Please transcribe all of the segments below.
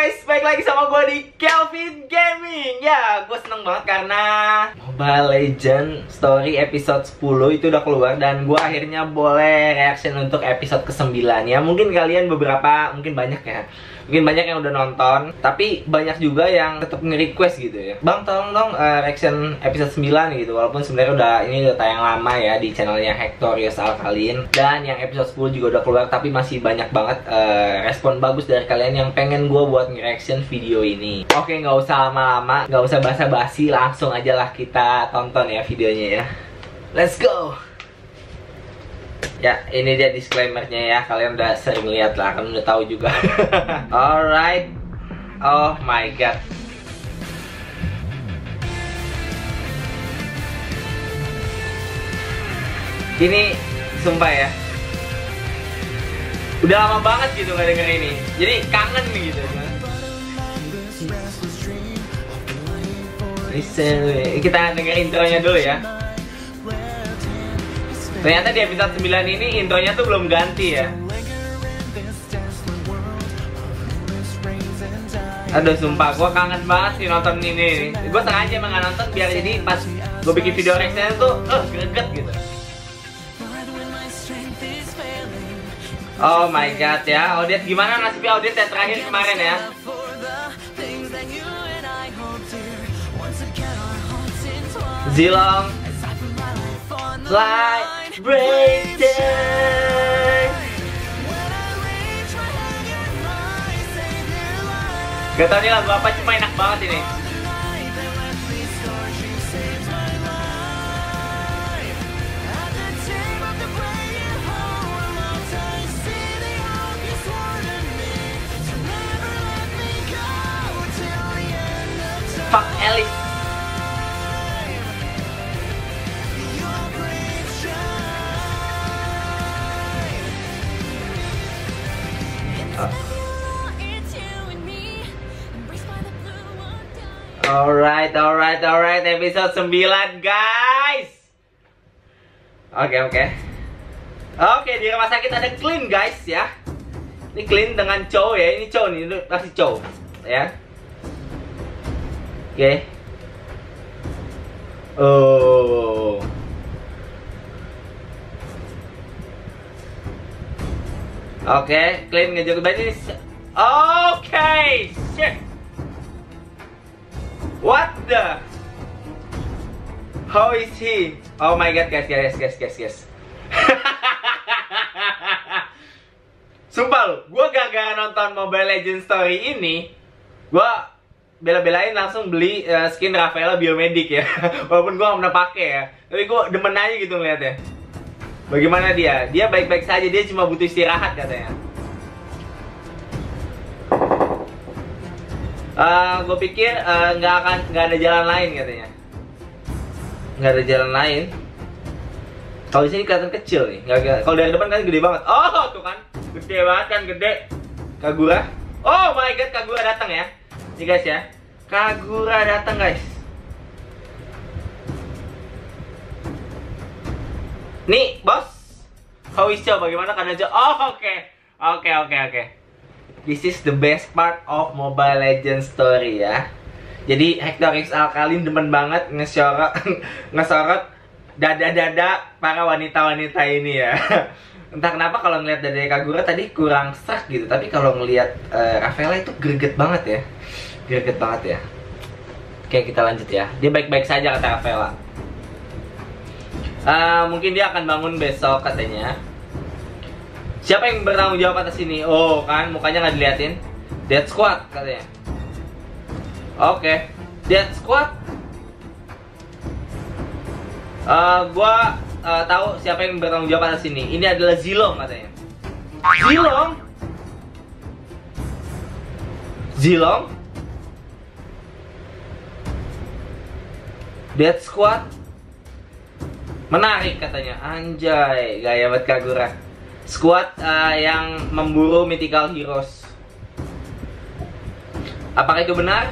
guys, balik lagi sama gue di Kelvin Gaming. Ya, gue seneng banget karena Mobile Legends Story episode 10 itu udah keluar. Dan gue akhirnya boleh reaction untuk episode ke-9. Ya, mungkin kalian beberapa, mungkin banyak ya, mungkin banyak yang udah nonton, tapi banyak juga yang tetap nge-request gitu ya, Bang tolong dong reaction episode 9 gitu. Walaupun sebenarnya ini udah tayang lama ya di channelnya Hectorius Alkaline. Dan yang episode 10 juga udah keluar, tapi masih banyak banget respon bagus dari kalian yang pengen gue buat nge-reaction video ini. Oke, nggak usah lama-lama, nggak usah basa-basi, langsung aja lah kita tonton ya videonya ya. Let's go! Ya, ini dia disclaimer-nya ya. Kalian udah sering lihat lah, kan udah tahu juga. Alright. Oh my god. Ini sumpah ya, udah lama banget gitu nggak denger ini. Jadi kangen gitu kan. Kita denger intronya dulu ya. Ternyata di episode 9 ini intronya tuh belum ganti ya. Aduh sumpah, gue kangen banget sih nonton ini. Gue sengaja emang gak nonton biar jadi pas gue bikin video reaction tuh greget gitu. Oh my god ya, Audit gimana nasibnya Audit yang terakhir kemarin ya? Zilong Like breakdown. Gak tau nih lagu apa, cuma enak banget ini. Fuck Alice. Alright, episode 9 guys. Oke, di rumah sakit ada Clint guys ya. Ini Clint dengan Chow ya, ini Chow nih, ini pasti Chow ya. Oke. Oh. Oke, Clint ngejar baju ini. Oke, shit. What the? How is he? Oh my god, guys. Sumpah lu, gue gara-gara nonton Mobile Legends Story ini, gue bela-belain langsung beli skin Rafaela Biomedic ya. Walaupun gue gak pernah pakai ya, tapi gue demen aja gitu ngeliatnya. Bagaimana dia? Dia baik-baik saja, dia cuma butuh istirahat katanya. Gue pikir nggak ada jalan lain katanya. Nggak ada jalan lain. Kalau di sini kelihatan kecil nih. Kalau dari depan kan gede banget. Oh tuh kan, gede banget kan, gede. Kagura. Oh my god, Kagura datang ya. Nih guys ya, Kagura datang guys. Nih bos, how is you? Bagaimana keadaan Jo? Oh oke. This is the best part of Mobile Legends Story ya. Jadi Hectorius Alkaline demen banget ngesorot dada-dada para wanita-wanita ini ya. Entah kenapa kalau ngeliat dada Kagura tadi kurang serak gitu, tapi kalau ngeliat Rafaela itu greget banget ya. Greget banget ya. Oke, kita lanjut ya. Dia baik-baik saja kata Rafaela. Mungkin dia akan bangun besok katanya. Siapa yang bertanggung jawab atas ini? Oh kan, mukanya nggak diliatin. Death Squad katanya. Oke, Death Squad. Gua tahu siapa yang bertanggung jawab atas ini. Ini adalah Zilong katanya. Zilong? Death Squad? Menarik katanya. Anjay, gaya banget Kagura. Squad yang memburu mythical heroes. Apakah itu benar?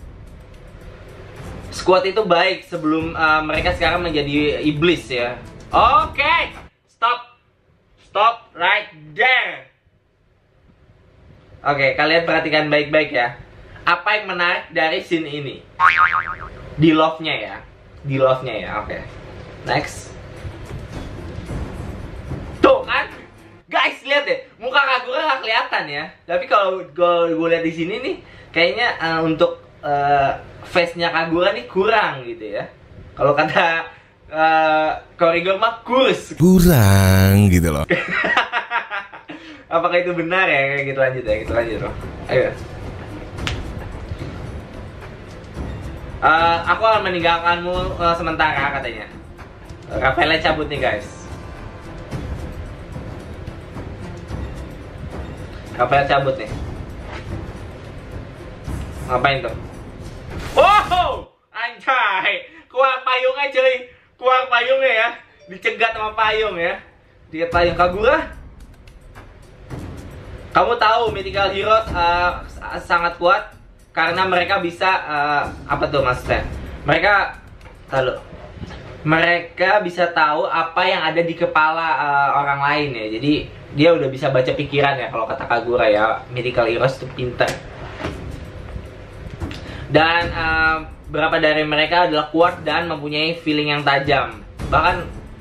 Squad itu baik sebelum mereka sekarang menjadi iblis ya. Oke, stop right there. Oke, kalian perhatikan baik-baik ya. Apa yang menarik dari scene ini? Di love-nya ya. Di love-nya ya, oke. Next. Tuh kan? Guys, lihat deh. Muka Kagura nggak kelihatan ya. Tapi kalau gue lihat di sini nih, kayaknya untuk face-nya Kagura nih kurang gitu ya. Kalau kata Korigor mah kurang gitu loh. Apakah itu benar ya? Kayak gitu lanjut ya, kita lanjut loh. Ayo. Aku akan meninggalkanmu sementara katanya. Rafaela cabut nih guys. Rafael cabut nih. Ngapain tuh? Wow, anjay, keluar payungnya cuy, keluar payungnya ya, dicegat sama payung ya, dicegat payung. Kagura, kamu tahu Mythical Heroes sangat kuat karena mereka bisa apa tuh maksudnya? Mereka bisa tahu apa yang ada di kepala orang lain ya. Jadi dia udah bisa baca pikiran ya kalau kata Kagura ya. Mythical Heroes itu pintar. Dan beberapa dari mereka adalah kuat dan mempunyai feeling yang tajam. Bahkan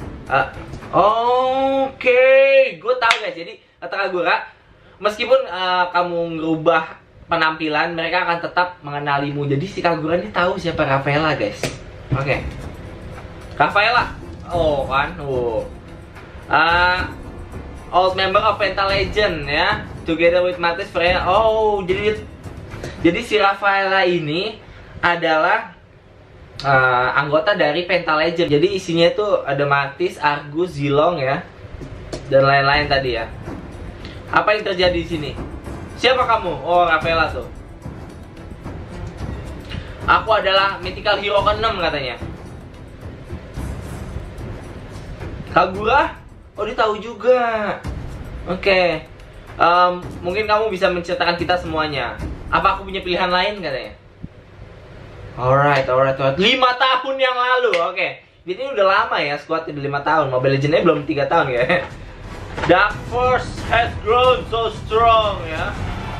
oke, gue tahu guys. Jadi kata Kagura, meskipun kamu ngerubah penampilan, mereka akan tetap mengenalimu. Jadi si Kagura ini tahu siapa Rafaela guys. Oke. Rafaela, oh kan, old member of Penta Legend ya, together with Mattis Freya. Oh, jadi si Rafaela ini adalah anggota dari Penta Legend. Jadi isinya tuh ada Mattis, Argus, Zilong ya, dan lain-lain tadi ya. Apa yang terjadi di sini? Siapa kamu? Oh, Rafaela tuh. Aku adalah Mythical Hero ke-6 katanya. Kagura? Oh, dia tahu juga. Oke. Mungkin kamu bisa menceritakan kita semuanya. Apa aku punya pilihan lain katanya? Alright. 5 tahun yang lalu. Oke. Ini udah lama ya, squad udah 5 tahun. Mobile Legends-nya belum 3 tahun ya. Dark Force has grown so strong ya.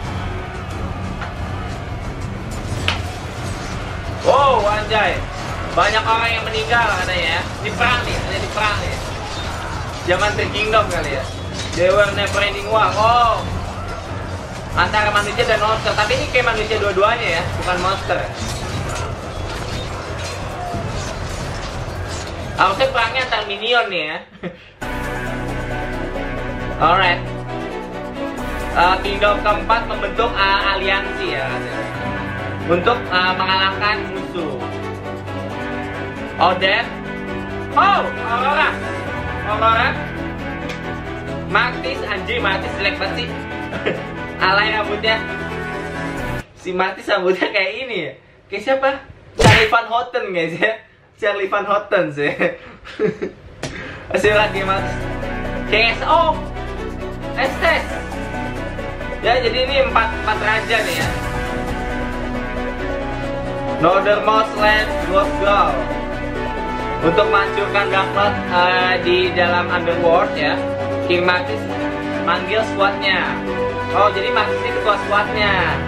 Wow, anjay. Banyak orang yang meninggal katanya ya. Di perang nih, ada di perang nih. Zaman The Kingdom kali ya. They were never ending war. Oh, antara manusia dan monster. Tapi ini kayak manusia dua-duanya ya, bukan monster. Harusnya perangnya antar minion nih ya. Alright. Kingdom keempat membentuk aliansi ya, untuk mengalahkan musuh. Odette. Oh, Aurora. Mattis, anjir, Mattis jelek banget sih. Alay rambutnya. Si Mattis rambutnya kayak ini ya. Kayak siapa? Charlie Van Houten guys ya. Charlie Van Houten sih. Masih lagi Mattis. KSO Estes. Ya, jadi ini 4 raja nih ya. Northernmost Land Ghost Girl. Untuk menghancurkan Dark Lord di dalam Underworld ya, King Mattis manggil squadnya. Oh, jadi Mattis ini ketua squadnya.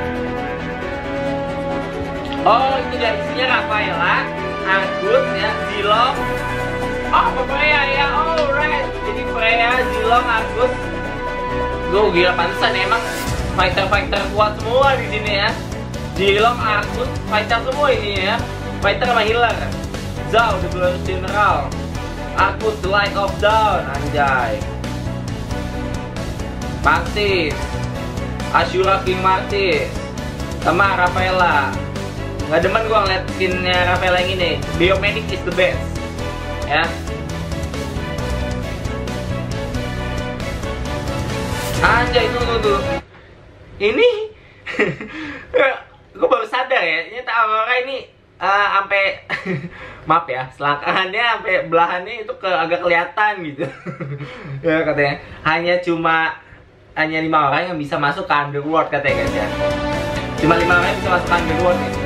Oh, itu dari isinya Rafaela, Argus ya, Zilong. Oh, Freya ya, alright. Jadi Freya, Zilong, Argus. Gue gila, pantesan emang fighter-fighter kuat semua di sini ya. Zilong, Argus, fighter semua ini ya. Fighter sama healer. Zhao, the Glorious General. Argus, the Light of Dawn. Anjay. Mattis, Ashura, King Mattis, sama Rafaela. Nggak demen gue ngeliat skin-nya Rafaela yang ini. Biomedic is the best ya. Anjay, tuh. Ini gue baru sadar ya, ini Aurora ini sampai maaf ya, selangkangannya sampai belahannya itu agak kelihatan gitu. Ya katanya hanya 5 orang yang bisa masuk ke Underworld katanya guys ya. Cuma 5 orang yang bisa masuk ke Underworld ya.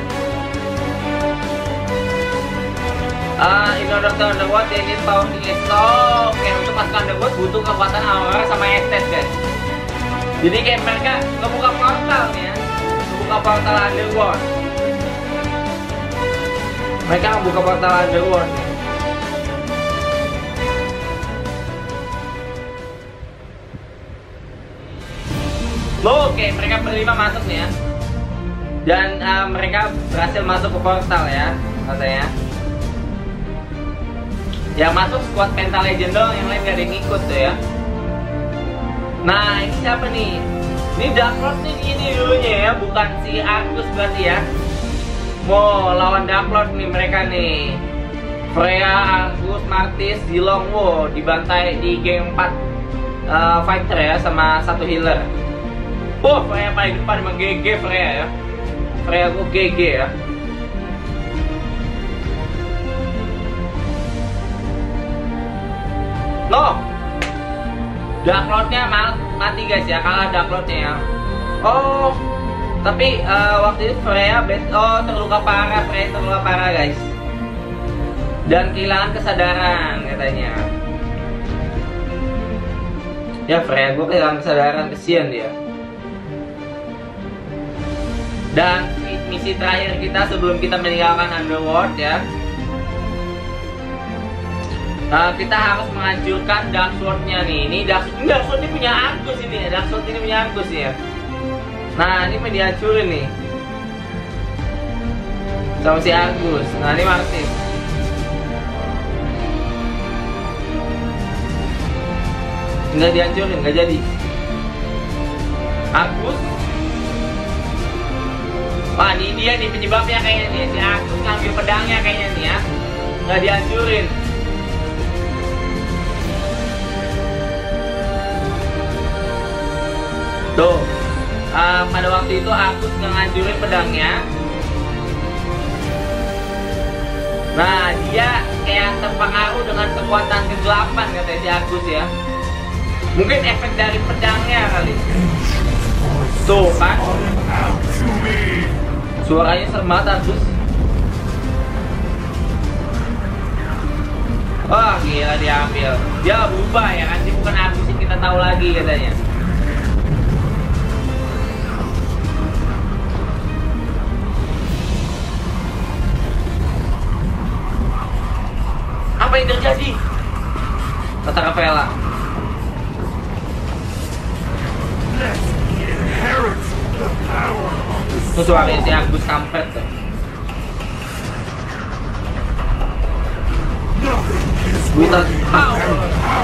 In order to Underworld they need power to get slow. Oke, untuk masuk ke Underworld butuh kekuatan Aurora sama Estes guys. Jadi kayak mereka ngebuka portal nih ya, ngebuka portal underworld. Mereka ngebuka portal underworld nih. Oke, mereka berlima masuk nih ya. Dan mereka berhasil masuk ke portal ya, katanya. Yang masuk squad Penta Legend doang, yang lain gak ada yang ikut tuh ya. Nah, ini siapa nih? Ini Dark Lord nih, ini dulunya ya, bukan si Argus berarti ya. Mau lawan Dark Lord nih mereka nih. Freya, Argus, Martis, Zilong, wow, dibantai di game 4 fighter ya, sama satu healer. Oh, Freya paling depan emang GG Freya ya. Freya gue GG ya. No, Dark Lord-nya mati guys ya, kalah Dark Lord-nya ya. Oh, tapi waktu itu Freya terluka parah, Freya terluka parah guys. Dan kehilangan kesadaran katanya. Ya Freya gue kehilangan kesadaran, kesian dia. Dan misi terakhir kita sebelum kita meninggalkan Underworld ya, kita harus menghancurkan Dark Sword-nya nih. Ini Dark Sword ini punya Argus ini. Dark Sword ini punya Argus ya. Nah, ini mau dihancurin nih sama si Argus. Nah, ini Martis. Nggak dihancurin, nggak jadi. Argus. Wah, ini dia nih penyebabnya kayaknya nih. Si Argus ngambil pedangnya kayaknya nih ya. Nggak dihancurin. Tuh, pada waktu itu Argus ngancurin pedangnya. Nah, dia kayak terpengaruh dengan kekuatan kegelapan katanya si Argus ya. Mungkin efek dari pedangnya kali. Tuh kan, suaranya serem banget Argus. Wah, gila diambil. Dia berubah ya kan, dia bukan Argus yang kita tahu lagi katanya. Apa yang terjadi? Kata Rafaela. Itu suaranya si Argus kampret tuh. Without power.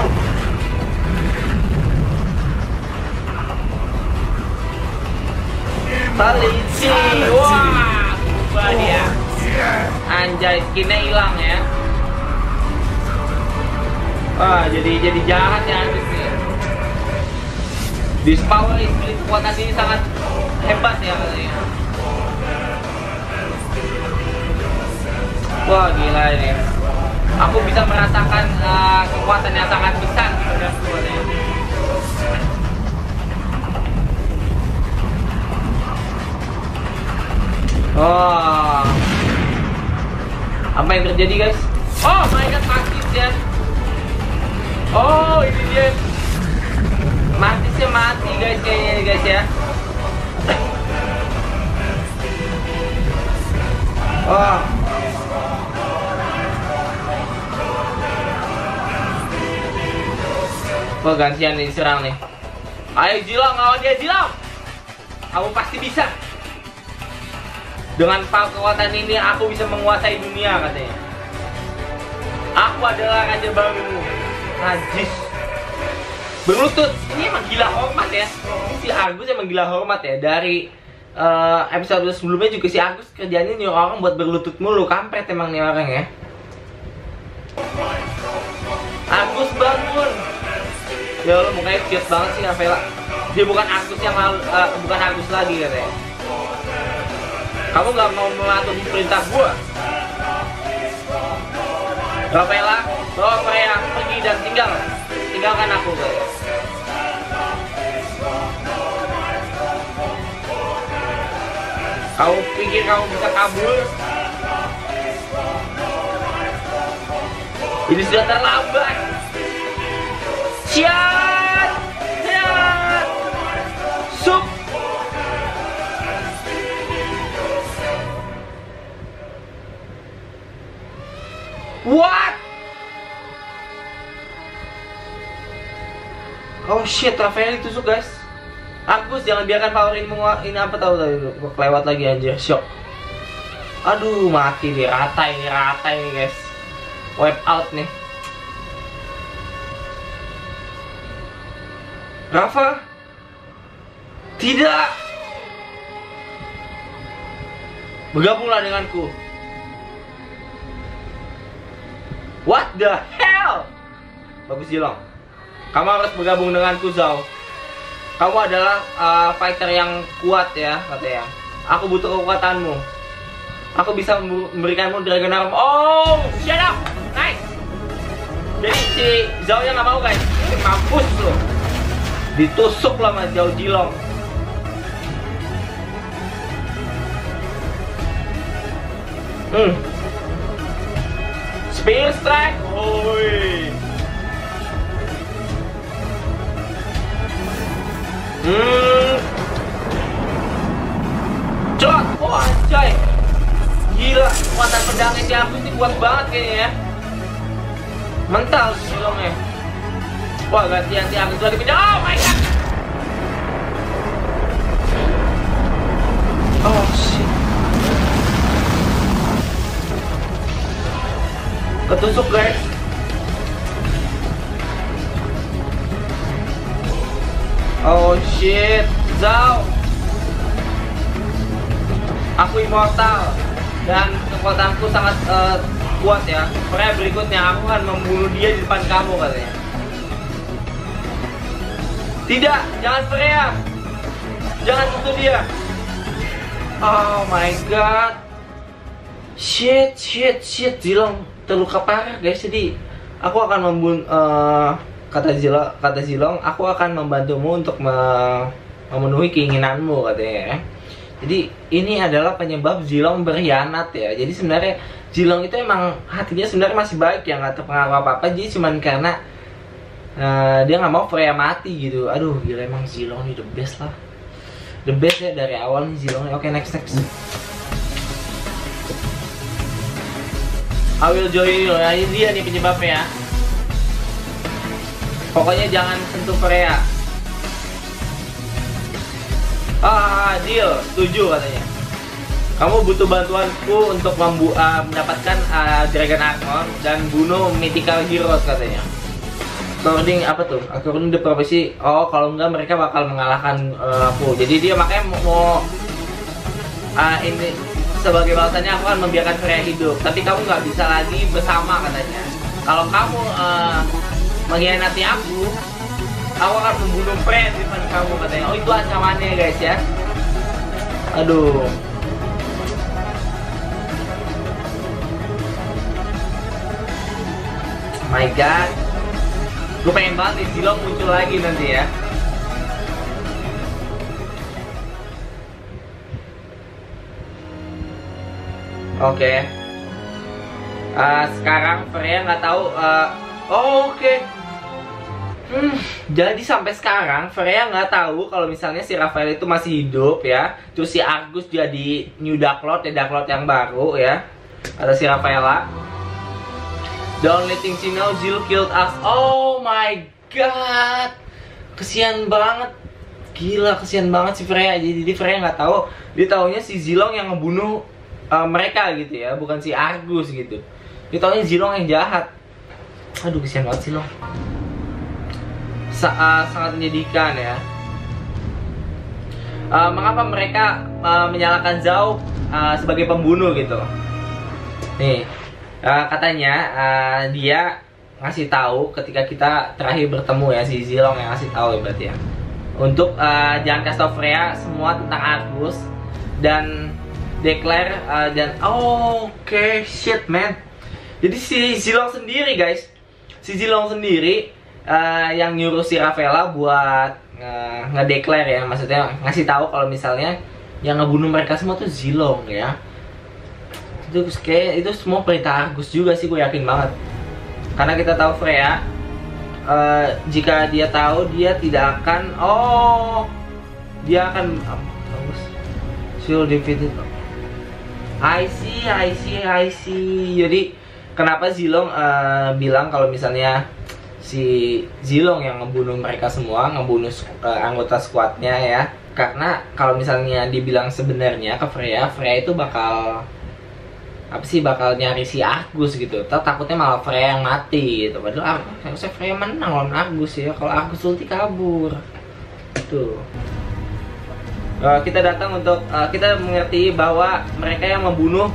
Talici. Wah, berubah dia. Anjay, skinnya hilang ya. Wah, jadi jahat ya Argus nih. This power is kekuatan ini sangat hebat ya katanya. Wah, gila ini. Aku bisa merasakan kekuatan yang sangat besar pada suaranya. Oh, apa yang terjadi guys? Oh my god, Martis ya. Oh, ini dia. Martisnya mati guys kayaknya guys ya. Oh. Oh, gantian nih diserang nih. Ayo Zilong, lawan dia Zilong. Kamu pasti bisa. Dengan kekuatan ini aku bisa menguasai dunia katanya. Aku adalah raja barumu. Najis. Berlutut. Ini emang gila hormat ya. Ini si Argus emang gila hormat ya. Dari episode sebelumnya juga si Argus kerjanya nyuruh orang buat berlutut mulu. Kampret emang nih orang ya. Argus bangun. Ya Allah, mukanya cute banget sih Rafaela. Dia bukan Argus yang bukan Argus lagi katanya. Kamu gak mau mematuhi perintah gua? Rafaela, bawa Freya pergi dan tinggalkan aku guys. Kau pikir kamu bisa kabur? Ini sudah terlambat. Siat! Siat! What? Oh shit, Rafael ditusuk guys. Agus, jangan biarkan favoritmu ini apa tahu tadi kelewat lagi anjir, shock. Aduh, mati nih, rata ini guys. Wipe out nih. Rafa? Tidak. Bergabunglah denganku. What the hell? Bagus Jilong. Kamu harus bergabung denganku, Zhao. Kamu adalah fighter yang kuat ya, katanya. Aku butuh kekuatanmu. Aku bisa memberikanmu Dragon Arm. Oh, shut up. Nice. Jadi si Zhao nya nggak mau guys. Mampus loh. Ditusuk lah sama Zhao Jilong. Spear strike. Oi. Cot. Oh anjay. Gila, kekuatan pedangnya si Agus ini kuat banget kayaknya ya. Mental si Jilongnya. Wah, gantian si Agus lagi pindah. Oh my god. Oh shit. Ketusuk guys. Oh shit. Zhao. Aku immortal dan kekuatanku sangat kuat ya. Freya berikutnya aku akan membunuh dia di depan kamu katanya. Tidak, jangan Freya. Jangan sentuh dia. Oh my god. Shit. Jilong terluka parah guys. Jadi aku akan membunuh kata Jilong, aku akan membantumu untuk memenuhi keinginanmu katanya ya. Jadi ini adalah penyebab Jilong berkhianat ya. Jadi sebenarnya Jilong itu emang hatinya sebenarnya masih baik ya, nggak terpengaruh apa-apa. Jadi cuman karena dia nggak mau Freya mati gitu. Aduh gila, emang Jilong ini the best lah. The best ya dari awal nih Jilong. Oke, next. I will join you. Nah, ini dia nih penyebabnya ya. Pokoknya jangan sentuh Freya. Deal, setuju katanya. Kamu butuh bantuanku untuk mendapatkan Dragon Armor dan bunuh Mythical Heroes katanya. According apa tuh? According the prophecy. Oh, kalau enggak mereka bakal mengalahkan aku. Jadi dia makanya mau ini sebagai balasannya aku akan membiarkan Freya hidup. Tapi kamu nggak bisa lagi bersama katanya. Kalau kamu mengkhianati aku akan membunuh Freya di depan kamu katanya. Oh, itu ancamannya guys ya. Aduh. My god. Gue pengen banget nih Jilong muncul lagi nanti ya. Oke. Sekarang Freya nggak tahu. Oke. Jadi sampai sekarang Freya nggak tahu kalau misalnya si Rafael itu masih hidup ya. Terus si Argus jadi New Dark Lord ya, Dark Lord yang baru ya. Ada si Rafaela. The only thing she knows, Jill killed us. Oh my god, kesian banget. Gila, kesian banget si Freya. Jadi Freya nggak tahu. Dia taunya si Zilong yang ngebunuh mereka gitu ya, bukan si Argus gitu. Dia taunya Zilong yang jahat. Aduh, kesian banget Zilong. Sangat menyedihkan ya. Mengapa mereka menyalahkan Zhao sebagai pembunuh gitu? Nih, katanya dia ngasih tahu ketika kita terakhir bertemu ya, si Zilong yang ngasih tahu ya berarti ya. Untuk jangan kasih tau Freya semua tentang Argus dan declare dan oke, shit man. Jadi si Zilong sendiri guys, si Zilong sendiri yang nyuruh si Rafaela buat ngedeclare ya, maksudnya ngasih tahu kalau misalnya yang ngebunuh mereka semua tuh Zilong ya. Itu kayak itu semua perintah Argus juga sih, gue yakin banget. Karena kita tahu Freya, jika dia tahu dia tidak akan, dia akan she'll defeated. I see. Jadi kenapa Zilong bilang kalau misalnya si Zilong yang ngebunuh mereka semua, ngebunuh anggota squadnya ya. Karena kalau misalnya dibilang sebenarnya ke Freya, Freya itu bakal bakal nyari si Argus gitu. Takutnya malah Freya yang mati gitu. Padahal harusnya Freya menang lawan Argus ya. Kalau Argus ulti kabur. Tuh. Kita datang untuk kita mengerti bahwa mereka yang membunuh.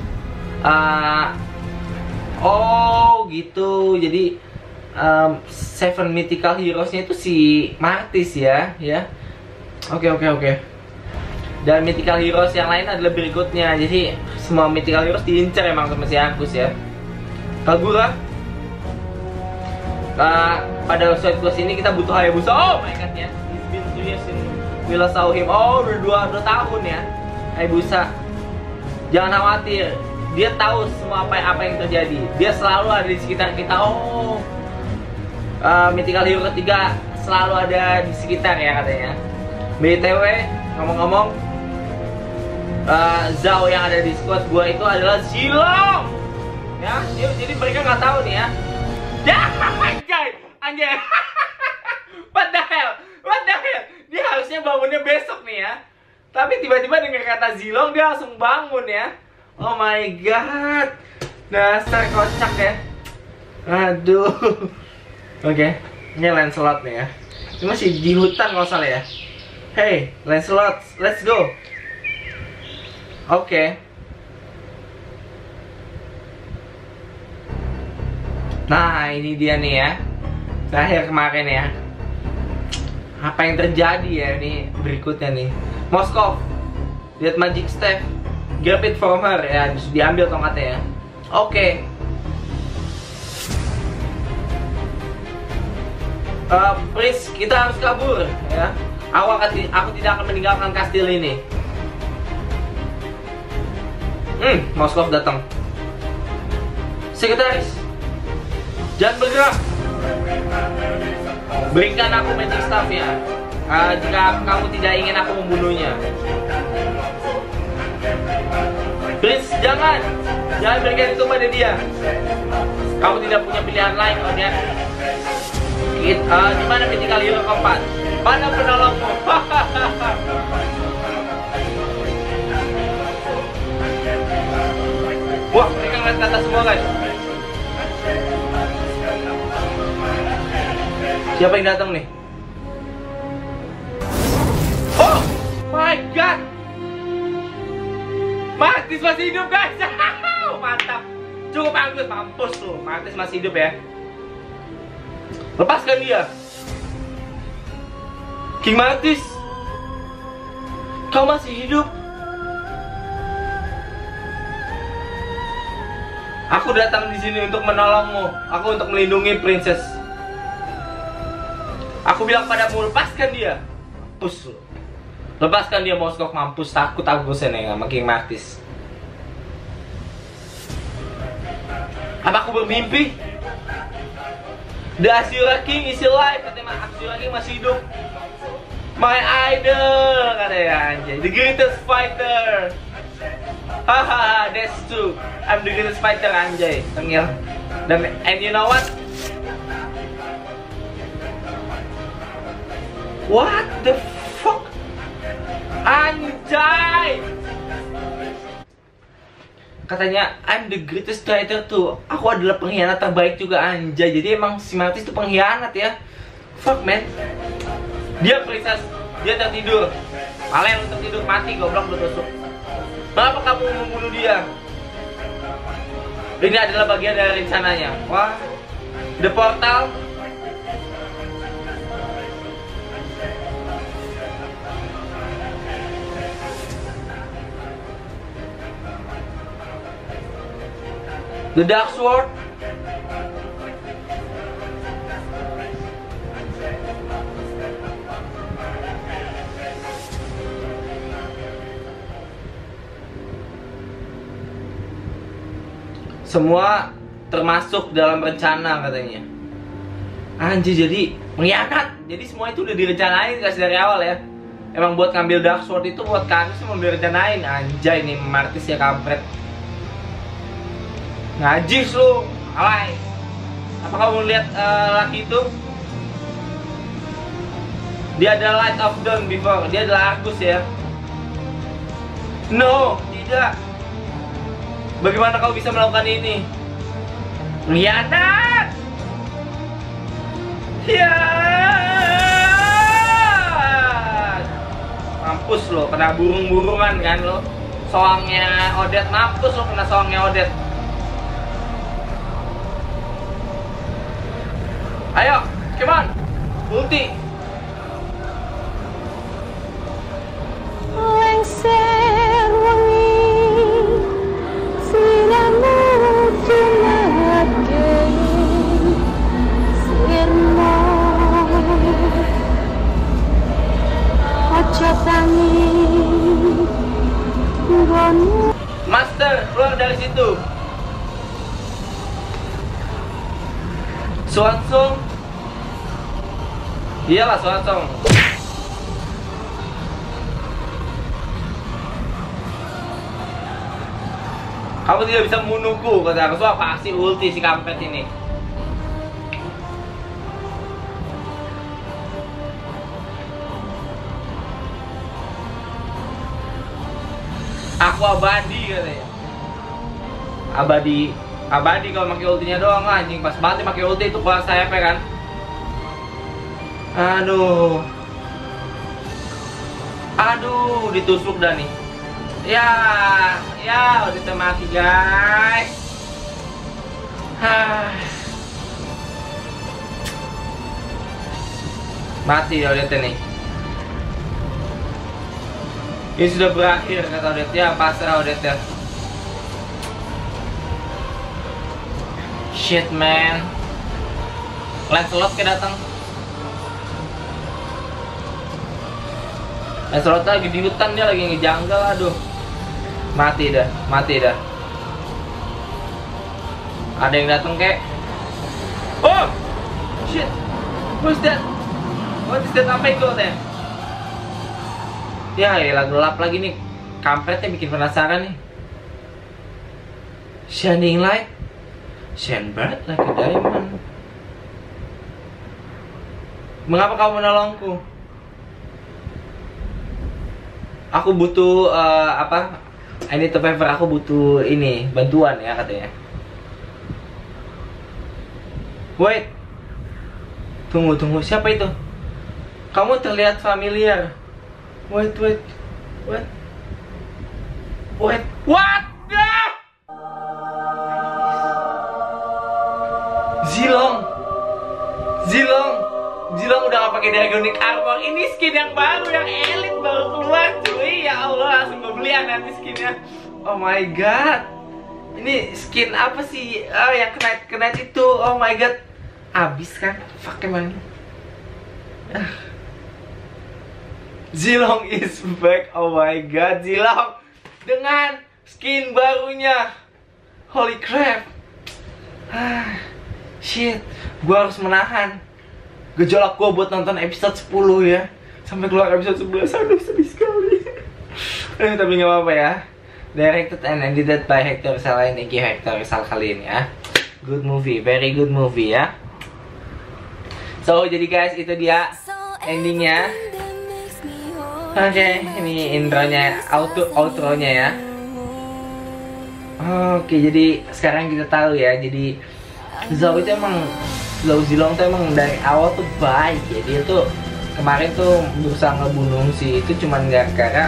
Oh gitu. Jadi Seven Mythical Heroes-nya itu si Martis ya. Oke. Dan Mythical Heroes yang lain adalah berikutnya. Jadi semua Mythical Heroes diincar emang sama si Argus ya. Kagura. Pada side quest ini kita butuh Hayabusa. Oh my god ya. It's been 2 years since we last saw him. Oh udah 2 tahun ya. Hayabusa. Jangan khawatir. Dia tahu semua apa yang terjadi. Dia selalu ada di sekitar kita. Oh. Mythical Hero ketiga selalu ada di sekitar ya katanya. BTW ngomong-ngomong, Zhao yang ada di squad gua itu adalah Zilong. Ya, jadi mereka nggak tahu nih ya. Ya, anjay. What the hell? Dia harusnya bangunnya besok nih ya. Tapi tiba-tiba dengar kata Zilong dia langsung bangun ya. Oh my god. Dasar kocak ya. Aduh. Oke, ini Lancelot nih ya. Ini masih di hutan kalau salah ya. Hey, Lancelot, let's go. Oke. Nah, ini dia nih ya. Terakhir kemarin ya. Apa yang terjadi ya ini berikutnya nih. Moskov, lihat Magic Staff. Grab it from her ya, diambil tongkatnya ya. Oke. Prince, kita harus kabur ya. Aku tidak akan meninggalkan kastil ini. Moskov datang. Sekretaris, jangan bergerak. Berikan aku magic staff-nya. Jika kamu tidak ingin aku membunuhnya. Prince, jangan berikan itu pada dia. Kamu tidak punya pilihan lain, Oden. Di mana Mythical Hero keempat? Mana penolongmu? Wah, mereka ngeliat ke atas semua guys. Siapa yang datang nih? Oh my god, Martis masih hidup guys. Mantap. Cukup bagus, mampus lu. Martis masih hidup ya. Lepaskan dia. King Martis, kau masih hidup. Aku datang di sini untuk menolongmu. Aku untuk melindungi princess. Aku bilang padamu, lepaskan dia. Mampus lu. Lepaskan dia, Moskov. Mampus, takut aku sini sama King Martis. Apa aku bermimpi? The Asura King is alive. Katanya Asura King masih hidup. My idol, katanya anjay. The greatest fighter. Haha, that's true. I'm the greatest fighter, anjay. Tengil. And you know what? What the fuck? Anjay. Katanya I'm the greatest traitor tuh. Aku adalah pengkhianat terbaik juga, anjay. Jadi emang si Martis tuh pengkhianat ya. Fuck man. Dia princess, dia tertidur. Kalian untuk tidur mati, goblok lu tusuk. Kenapa kamu membunuh dia? Ini adalah bagian dari rencananya. Wah, the portal. The Dark Sword. Semua termasuk dalam rencana katanya. Anjir, jadi mengkhianat. Jadi semua itu udah direncanain guys dari awal ya. Emang buat ngambil Dark Sword itu buat Karus mau direncanain. Anjay nih Martis ya kampret. Najis lu. Alay. Apa kamu lihat laki itu? Dia adalah Light of Dawn before. Dia adalah Argus ya. No, tidak. Bagaimana kau bisa melakukan ini? Khianat. Ya. Mampus lo, kena burung-burungan kan lo. Soangnya Odet, mampus lo kena soangnya Odet. Ayo, come on. Ulti. Lengser wengi siramu cumake sirmo aja tangi nggonmu. Master, keluar dari situ. Swansong. Iyalah Swansong. Kamu tidak bisa membunuhku, kata aku. Apa sih ulti si kampret ini? Aku abadi katanya. Abadi kalau pakai ultinya doang lah, anjing. Pas banget pakai ulti itu keluar sayapnya kan. Aduh, ditusuk dah nih. Ya, udah mati guys. Mati ya Odette nih. Ini sudah berakhir kata Odette ya, pasrah Odette ya. Shit man. Lancelot kayak datang. Lancelot lagi di hutan, dia lagi ngejanggal, aduh. Mati dah. Ada yang datang kek. Oh! Shit. What is that? Apa itu katanya? Ya gelap lagi nih. Kampretnya bikin penasaran nih. Shining light, shine bright like a diamond. Mengapa kau menolongku? Aku butuh I need a favor, aku butuh ini, bantuan ya katanya. Wait. Tunggu, siapa itu? Kamu terlihat familiar. Wait. What the? Zilong udah gak pakai Dragonic Armor. Ini skin yang baru, yang elite baru keluar cuy. Ya Allah, langsung gue beli nanti skinnya. Oh my god. Ini skin apa sih? Yang knight itu. Oh my god. Abis kan? Fuck emang. Zilong is back. Oh my god, Zilong dengan skin barunya. Holy crap. Shit, gue harus menahan gejolak gue buat nonton episode 10 ya. Sampai keluar episode 11, aduh sedih sekali. Tapi gak apa-apa ya. Directed and edited by Hector Rizal, Iki Hector Rizal kali ini ya. Good movie, very good movie ya. So, jadi guys, itu dia endingnya. Oke, ini intronya, outro-nya ya. Oke, jadi sekarang kita tahu ya. Jadi Zhao Zilong tuh emang dari awal tuh baik ya. Dia tuh kemarin tuh berusaha ngebunuh si itu cuman gara-gara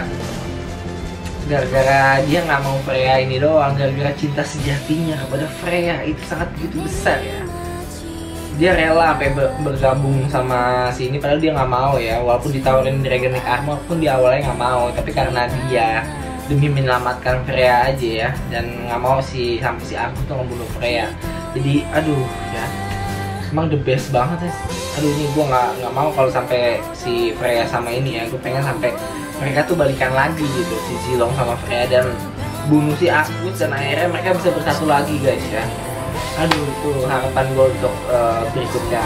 dia nggak mau Freya ini doang, gara-gara cinta sejatinya kepada Freya itu sangat begitu besar ya. Dia rela sampai bergabung sama si ini padahal dia nggak mau ya, walaupun ditawarin Dragonic Armor pun di awalnya nggak mau, tapi karena dia demi menyelamatkan Freya aja ya, dan nggak mau sampai si Argus tuh ngebunuh Freya. Jadi aduh ya, emang the best banget ya. Aduh ini gue nggak mau kalau sampai si Freya sama ini ya, gue pengen sampai mereka tuh balikan lagi gitu, si Zilong sama Freya, dan bunuh si Argus dan akhirnya mereka bisa bersatu lagi guys ya. Aduh itu harapan gue untuk berikutnya.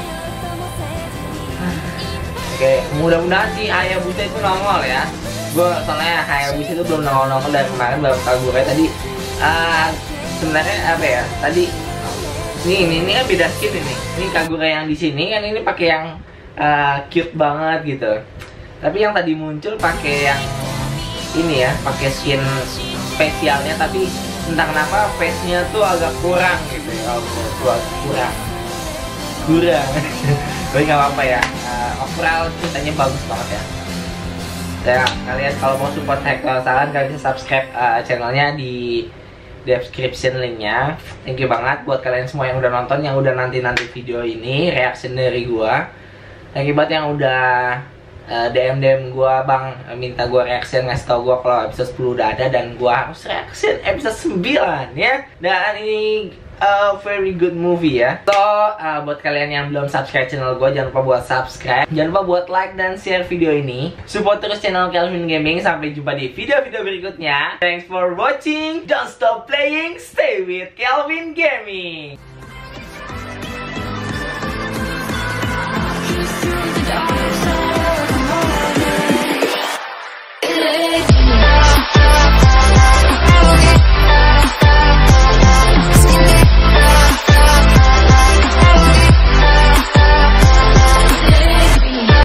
Oke, mudah-mudahan si Hayabusa itu nongol ya. Gue soalnya Hayabusa itu belum nongol dari kemarin, baru tahu gue kayak tadi. Sebenarnya apa ya, tadi Ini kan beda skin ini. Ini Kagura yang di sini kan ini pakai yang cute banget gitu. Tapi yang tadi muncul pakai yang ini ya, pakai skin spesialnya, tapi entah kenapa face-nya tuh agak kurang gitu ya. Tuh agak kurang. Tapi nggak apa-apa ya. Overall ceritanya bagus banget ya. Ya, kalian kalau mau support Hector Salan, kalian bisa subscribe channelnya di description linknya. Thank you banget buat kalian semua yang udah nonton, yang udah nanti video ini, reaction dari gua. Thank you banget yang udah DM gua, Bang, minta gua reaction, ngasih tau gua kalau episode 10 udah ada dan gua harus reaction episode 9 ya. Dan ini very good movie ya. So, buat kalian yang belum subscribe channel gua, jangan lupa buat subscribe, jangan lupa buat like dan share video ini. Support terus channel Kelvin Gaming. Sampai jumpa di video-video berikutnya. Thanks for watching. Don't stop playing. Stay with Kelvin Gaming.